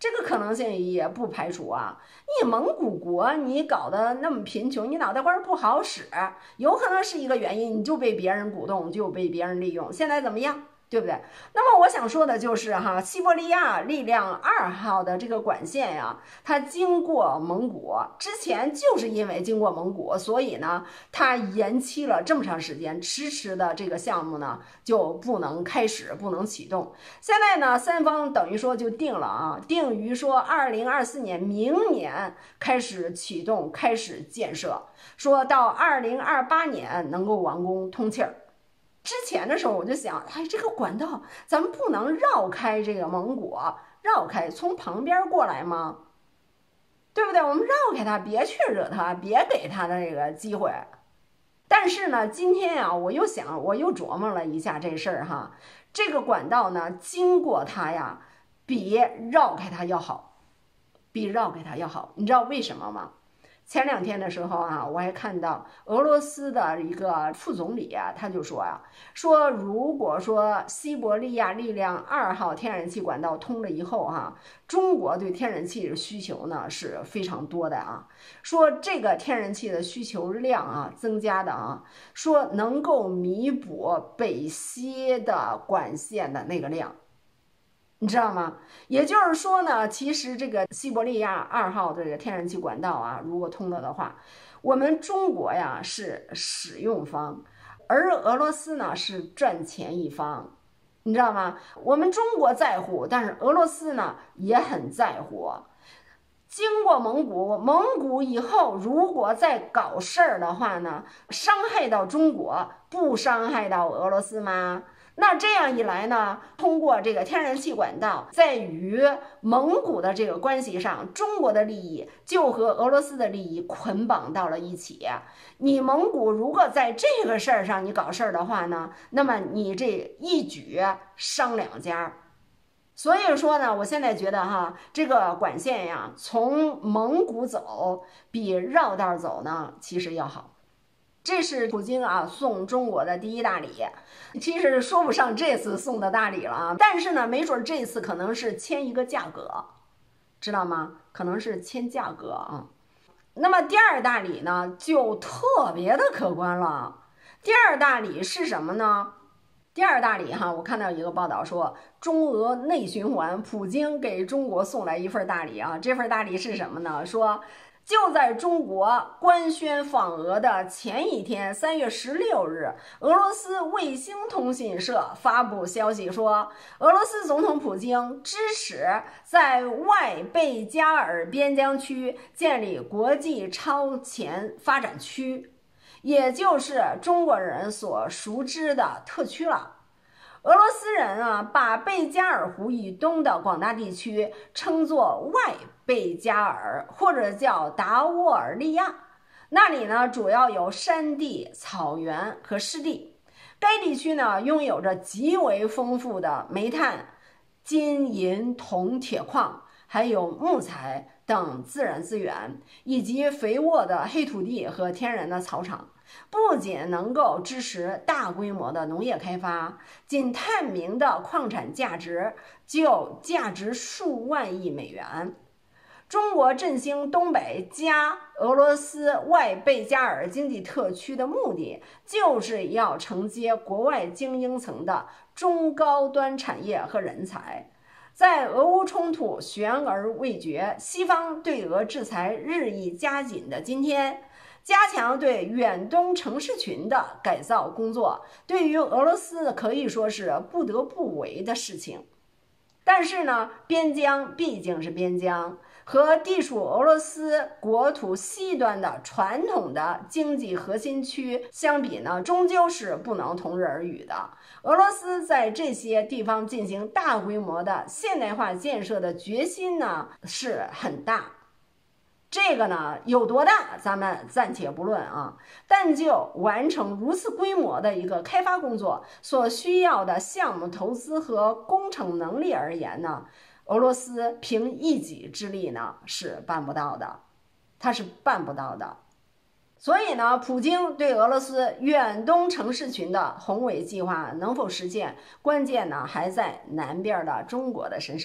这个可能性也不排除啊。你蒙古国你搞得那么贫穷，你脑袋瓜不好使，有可能是一个原因，你就被别人鼓动，就被别人利用。现在怎么样？对不对？那么我想说的就是哈，西伯利亚力量二号的这个管线呀，它经过蒙古之前，就是因为经过蒙古，所以呢，它延期了这么长时间，迟迟的这个项目呢就不能开始，不能启动。现在呢，三方等于说就定了啊，定于说二零二四年明年开始启动，开始建设，说到二零二八年能够完工通气儿。之前的时候我就想，哎，这个管道咱们不能绕开这个蒙古，绕开从旁边过来吗？对不对？我们绕开它，别去惹它，别给它的这个机会。但是呢，今天啊，我又想，我又琢磨了一下这事儿哈，这个管道呢，经过它呀，比绕开它要好，比绕开它要好。你知道为什么吗？前两天的时候啊，我还看到俄罗斯的一个副总理啊，他就说啊，说如果说西伯利亚力量二号天然气管道通了以后哈、啊，中国对天然气的需求呢是非常多的啊，说这个天然气的需求量啊增加的啊，说能够弥补北西的管线的那个量。你知道吗？也就是说呢，其实这个西伯利亚二号的这个天然气管道啊，如果通了的话，我们中国呀是使用方，而俄罗斯呢是赚钱一方，你知道吗？我们中国在乎，但是俄罗斯呢也很在乎。经过蒙古，蒙古以后如果再搞事儿的话呢，伤害到中国，不伤害到俄罗斯吗？那这样一来呢，通过这个天然气管道，在与蒙古的这个关系上，中国的利益就和俄罗斯的利益捆绑到了一起。你蒙古如果在这个事儿上你搞事儿的话呢，那么你这一举伤两家。所以说呢，我现在觉得哈，这个管线呀，从蒙古走比绕道走呢，其实要好。这是普京啊送中国的第一大礼，其实说不上这次送的大礼了啊，但是呢，没准这次可能是签一个价格，知道吗？可能是签价格啊。那么第二大礼呢，就特别的可观了。第二大礼是什么呢？第二大礼哈，我看到一个报道说，中俄内循环，普京给中国送来一份大礼啊。这份大礼是什么呢？说就在中国官宣访俄的前一天，三月十六日，俄罗斯卫星通讯社发布消息说，俄罗斯总统普京支持在外贝加尔边疆区建立国际超前发展区，也就是中国人所熟知的特区了。俄罗斯人啊，把贝加尔湖以东的广大地区称作外贝加尔，或者叫达沃尔利亚。那里呢，主要有山地、草原和湿地。该地区呢，拥有着极为丰富的煤炭、金银铜铁矿，还有木材等自然资源，以及肥沃的黑土地和天然的草场。不仅能够支持大规模的农业开发，仅探明的矿产价值就价值数万亿美元。中国振兴东北加俄罗斯外贝加尔经济特区的目的，就是要承接国外精英层的中高端产业和人才。在俄乌冲突悬而未决，西方对俄制裁日益加紧的今天，加强对远东城市群的改造工作，对于俄罗斯可以说是不得不为的事情。但是呢，边疆毕竟是边疆，和地处俄罗斯国土西端的传统的经济核心区相比呢，终究是不能同日而语的。俄罗斯在这些地方进行大规模的现代化建设的决心呢，是很大。这个呢有多大，咱们暂且不论啊，但就完成如此规模的一个开发工作所需要的项目投资和工程能力而言呢，俄罗斯凭一己之力呢是办不到的，它是办不到的。所以呢，普京对俄罗斯远东城市群的宏伟计划能否实现，关键呢还在南边的中国的身上。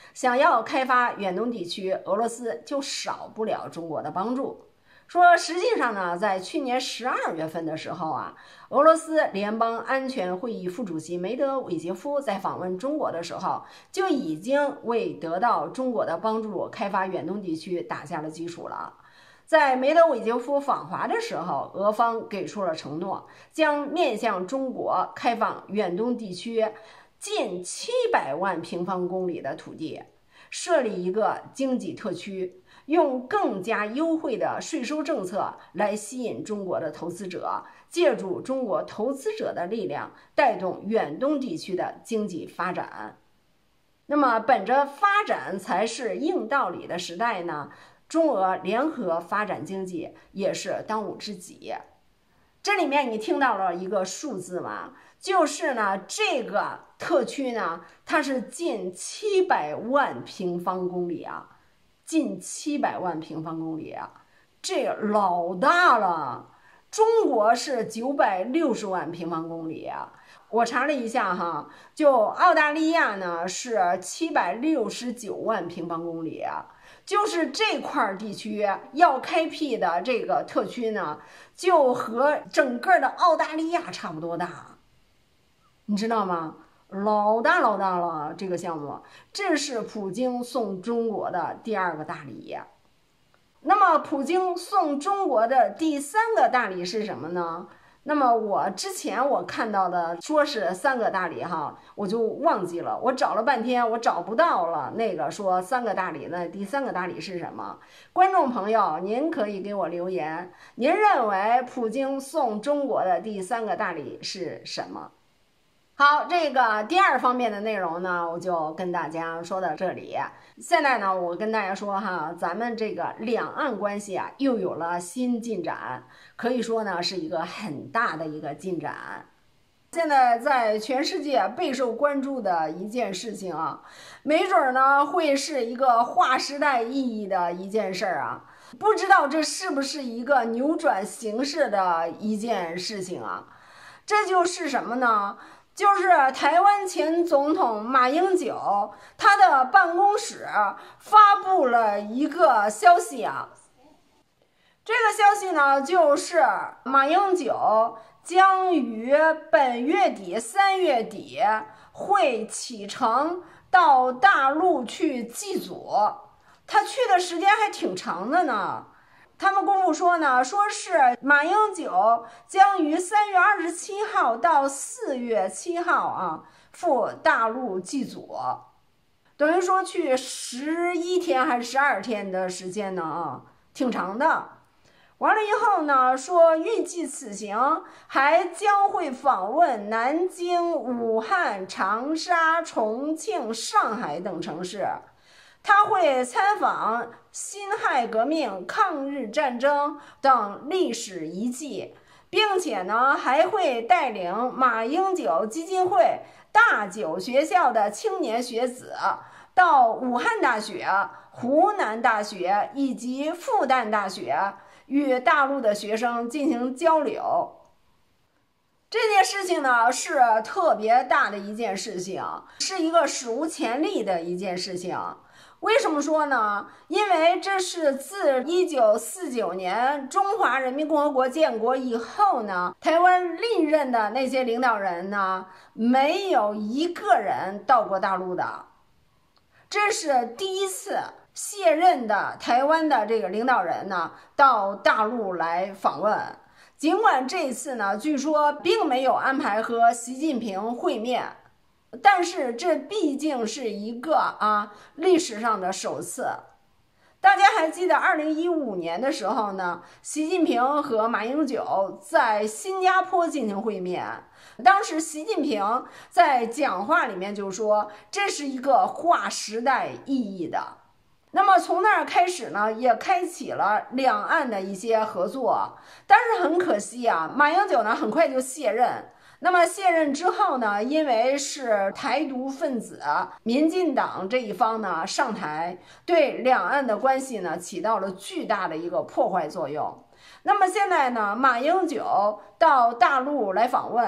想要开发远东地区，俄罗斯就少不了中国的帮助。说实际上呢，在去年十二月份的时候啊，俄罗斯联邦安全会议副主席梅德韦杰夫在访问中国的时候，就已经为得到中国的帮助开发远东地区打下了基础了。在梅德韦杰夫访华的时候，俄方给出了承诺，将面向中国开放远东地区近七百万平方公里的土地，设立一个经济特区，用更加优惠的税收政策来吸引中国的投资者，借助中国投资者的力量，带动远东地区的经济发展。那么，本着发展才是硬道理的时代呢，中俄联合发展经济也是当务之急。这里面你听到了一个数字吗？就是呢，这个特区呢，它是近七百万平方公里啊。近七百万平方公里啊，这老大了。中国是九百六十万平方公里啊，我查了一下哈，就澳大利亚呢是七百六十九万平方公里啊，就是这块地区要开辟的这个特区呢，就和整个的澳大利亚差不多大，你知道吗？老大老大了，这个项目，这是普京送中国的第二个大礼。那么普京送中国的第三个大礼是什么呢？那么我之前我看到的说是三个大礼哈，我就忘记了，我找了半天我找不到了那个说三个大礼呢，第三个大礼是什么？观众朋友，您可以给我留言，您认为普京送中国的第三个大礼是什么？好，这个第二方面的内容呢，我就跟大家说到这里。现在呢，我跟大家说哈，咱们这个两岸关系啊，又有了新进展，可以说呢，是一个很大的一个进展。现在在全世界备受关注的一件事情啊，没准呢会是一个划时代意义的一件事儿啊，不知道这是不是一个扭转形势的一件事情啊？这就是什么呢？就是台湾前总统马英九，他的办公室发布了一个消息啊。这个消息呢，就是马英九将于本月底、三月底会启程到大陆去祭祖。他去的时间还挺长的呢。他们公布说呢，说是马英九将于三月二十七号到四月七号啊赴大陆祭祖，等于说去十一天还是十二天的时间呢啊，挺长的。完了以后呢，说预计此行还将会访问南京、武汉、长沙、重庆、上海等城市。他会参访辛亥革命、抗日战争等历史遗迹，并且呢还会带领马英九基金会大九学校的青年学子到武汉大学、湖南大学以及复旦大学与大陆的学生进行交流。这件事情呢是特别大的一件事情，是一个史无前例的一件事情。为什么说呢？因为这是自一九四九年中华人民共和国建国以后呢，台湾历任的那些领导人呢，没有一个人到过大陆的。这是第一次卸任的台湾的这个领导人呢，到大陆来访问。尽管这一次呢，据说并没有安排和习近平会面，但是这毕竟是一个啊历史上的首次。大家还记得二零一五年的时候呢，习近平和马英九在新加坡进行会面，当时习近平在讲话里面就说这是一个划时代意义的。那么从那儿开始呢，也开启了两岸的一些合作。但是很可惜啊，马英九呢很快就卸任。那么卸任之后呢，因为是台独分子民进党这一方呢上台，对两岸的关系呢起到了巨大的一个破坏作用。那么现在呢，马英九到大陆来访问，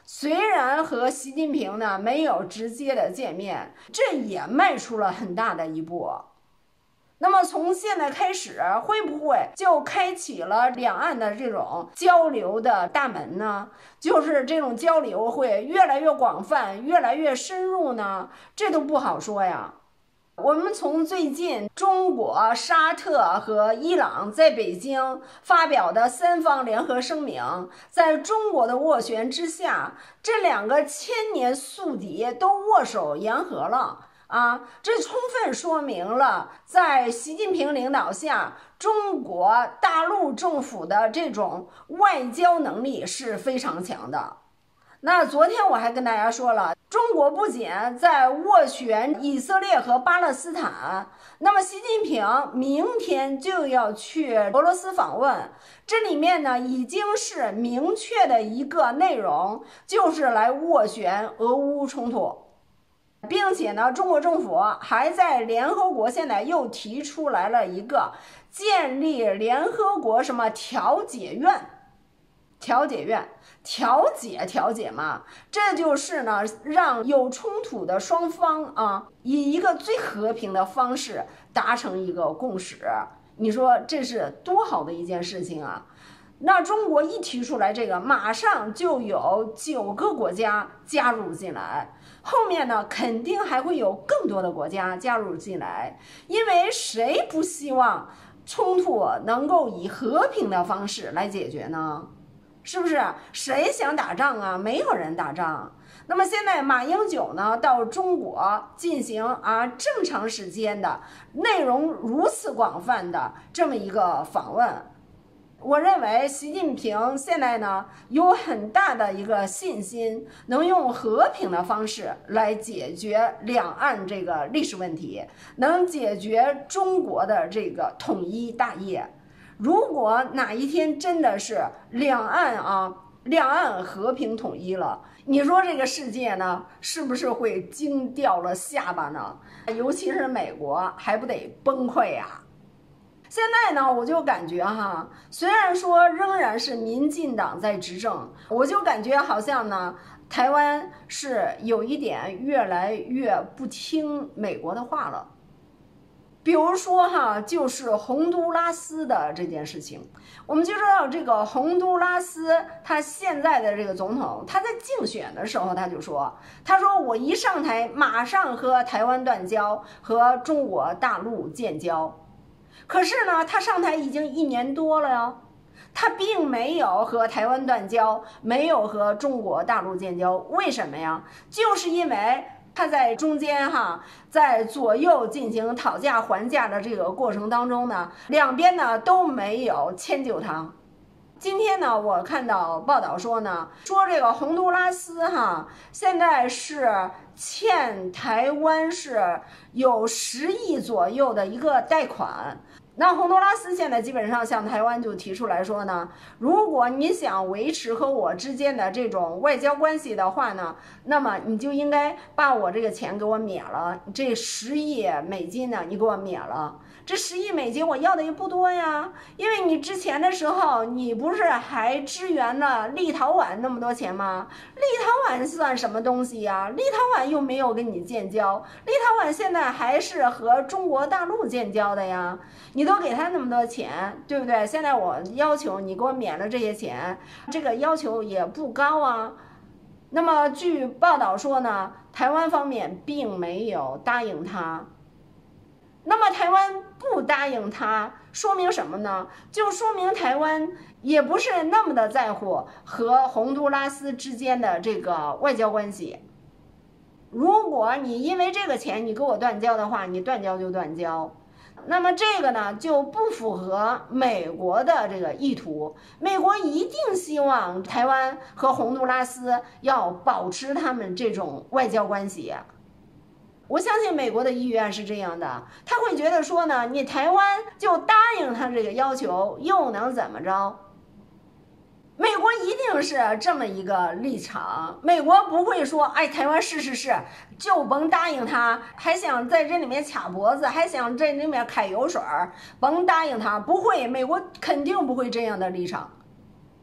虽然和习近平呢没有直接的见面，这也迈出了很大的一步。那么从现在开始，会不会就开启了两岸的这种交流的大门呢？就是这种交流会越来越广泛，越来越深入呢？这都不好说呀。我们从最近中国、沙特和伊朗在北京发表的三方联合声明，在中国的斡旋之下，这两个千年宿敌都握手言和了。啊，这充分说明了在习近平领导下，中国大陆政府的这种外交能力是非常强的。那昨天我还跟大家说了，中国不仅在斡旋以色列和巴勒斯坦，那么习近平明天就要去俄罗斯访问，这里面呢已经是明确的一个内容，就是来斡旋俄乌冲突。并且呢，中国政府还在联合国现在又提出来了一个建立联合国什么调解院，调解院调解调解嘛，这就是呢让有冲突的双方啊以一个最和平的方式达成一个共识。你说这是多好的一件事情啊！那中国一提出来这个，马上就有九个国家加入进来，后面呢肯定还会有更多的国家加入进来，因为谁不希望冲突能够以和平的方式来解决呢？是不是？谁想打仗啊？没有人打仗。那么现在马英九呢到中国进行啊这么长时间的内容如此广泛的这么一个访问，我认为习近平现在呢有很大的一个信心，能用和平的方式来解决两岸这个历史问题，能解决中国的这个统一大业。如果哪一天真的是两岸啊，两岸和平统一了，你说这个世界呢，是不是会惊掉了下巴呢？尤其是美国，还不得崩溃呀？现在呢，我就感觉哈，虽然说仍然是民进党在执政，我就感觉好像呢，台湾是有一点越来越不听美国的话了。比如说哈，就是洪都拉斯的这件事情，我们就知道这个洪都拉斯他现在的这个总统，他在竞选的时候他就说，他说我一上台马上和台湾断交，和中国大陆建交。可是呢，他上台已经一年多了哟，他并没有和台湾断交，没有和中国大陆建交，为什么呀？就是因为他在中间哈，在左右进行讨价还价的这个过程当中呢，两边呢都没有迁就他。今天呢，我看到报道说呢，说这个洪都拉斯哈，现在是欠台湾是有十亿左右的一个贷款。那洪都拉斯现在基本上向台湾就提出来说呢，如果你想维持和我之间的这种外交关系的话呢，那么你就应该把我这个钱给我免了，这十亿美金呢，你给我免了。这十亿美金我要的也不多呀，因为你之前的时候你不是还支援了立陶宛那么多钱吗？立陶宛算什么东西呀？立陶宛又没有跟你建交，立陶宛现在还是和中国大陆建交的呀，你都给他那么多钱，对不对？现在我要求你给我免了这些钱，这个要求也不高啊。那么据报道说呢，台湾方面并没有答应他。那么台湾不答应他，说明什么呢？就说明台湾也不是那么的在乎和洪都拉斯之间的这个外交关系。如果你因为这个钱你跟我断交的话，你断交就断交。那么这个呢就不符合美国的这个意图，美国一定希望台湾和洪都拉斯要保持他们这种外交关系。我相信美国的意愿是这样的，他会觉得说呢，你台湾就答应他这个要求，又能怎么着？美国一定是这么一个立场，美国不会说，哎，台湾是是是，就甭答应他，还想在这里面卡脖子，还想在里面揩油水，甭答应他，不会，美国肯定不会这样的立场。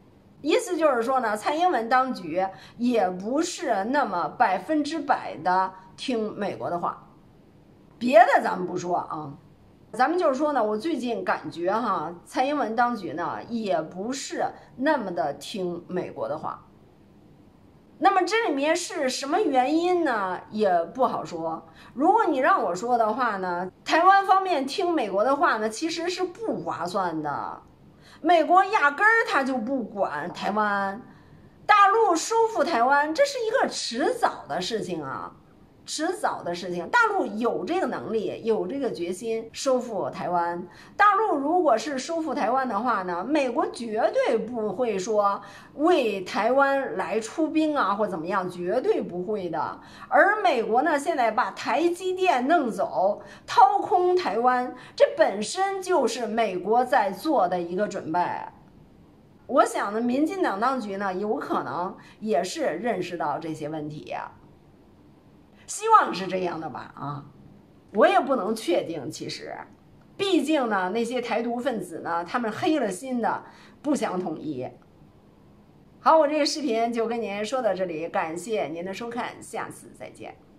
意思就是说呢，蔡英文当局也不是那么百分之百的听美国的话。别的咱们不说啊，咱们就是说呢，我最近感觉哈，蔡英文当局呢也不是那么的听美国的话。那么这里面是什么原因呢？也不好说。如果你让我说的话呢，台湾方面听美国的话呢，其实是不划算的。美国压根儿他就不管台湾，大陆收复台湾，这是一个迟早的事情啊，迟早的事情。大陆有这个能力，有这个决心收复台湾。大陆如果是收复台湾的话呢，美国绝对不会说为台湾来出兵啊，或怎么样，绝对不会的。而美国呢，现在把台积电弄走，掏空台湾，这本身就是美国在做的一个准备。我想呢，民进党当局呢，有可能也是认识到这些问题呀。希望是这样的吧啊，我也不能确定。其实，毕竟呢，那些台独分子呢，他们黑了心的不想统一。好，我这个视频就跟您说到这里，感谢您的收看，下次再见。